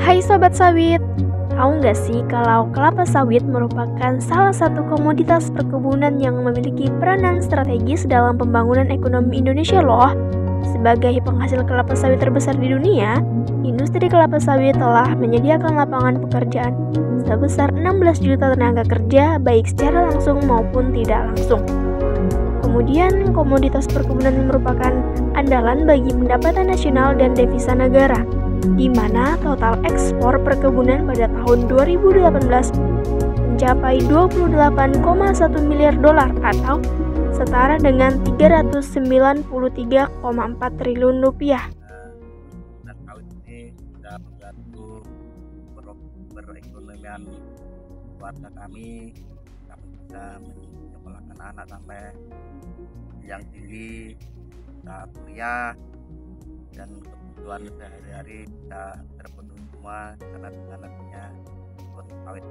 Hai Sobat Sawit, tahu nggak sih kalau kelapa sawit merupakan salah satu komoditas perkebunan yang memiliki peranan strategis dalam pembangunan ekonomi Indonesia loh. Sebagai penghasil kelapa sawit terbesar di dunia, industri kelapa sawit telah menyediakan lapangan pekerjaan sebesar 16 juta tenaga kerja baik secara langsung maupun tidak langsung. Kemudian, komoditas perkebunan merupakan andalan bagi pendapatan nasional dan devisa negara, di mana total ekspor perkebunan pada tahun 2018 mencapai 28,1 miliar dolar atau setara dengan 393,4 triliun rupiah. Dan sawit ini sudah membantu perekonomian keluarga kami bisa menyekolahkan anak sampai yang tinggi, bisa kuliah, dan kebutuhan sehari-hari bisa terpenuhi semua karena dengan adanya kebun sawit.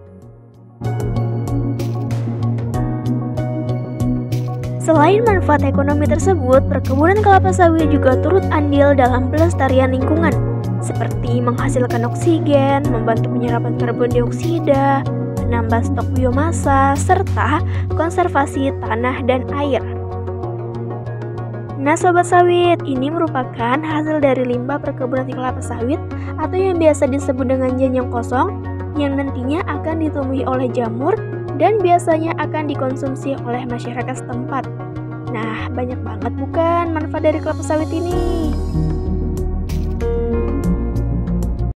Selain manfaat ekonomi tersebut, perkebunan kelapa sawit juga turut andil dalam pelestarian lingkungan, seperti menghasilkan oksigen, membantu penyerapan karbon dioksida, menambah stok biomasa, serta konservasi tanah dan air. Nah Sobat Sawit, ini merupakan hasil dari limbah perkebunan kelapa sawit atau yang biasa disebut dengan janjang kosong yang nantinya akan ditumbuhi oleh jamur dan biasanya akan dikonsumsi oleh masyarakat setempat. Nah, banyak banget bukan manfaat dari kelapa sawit ini?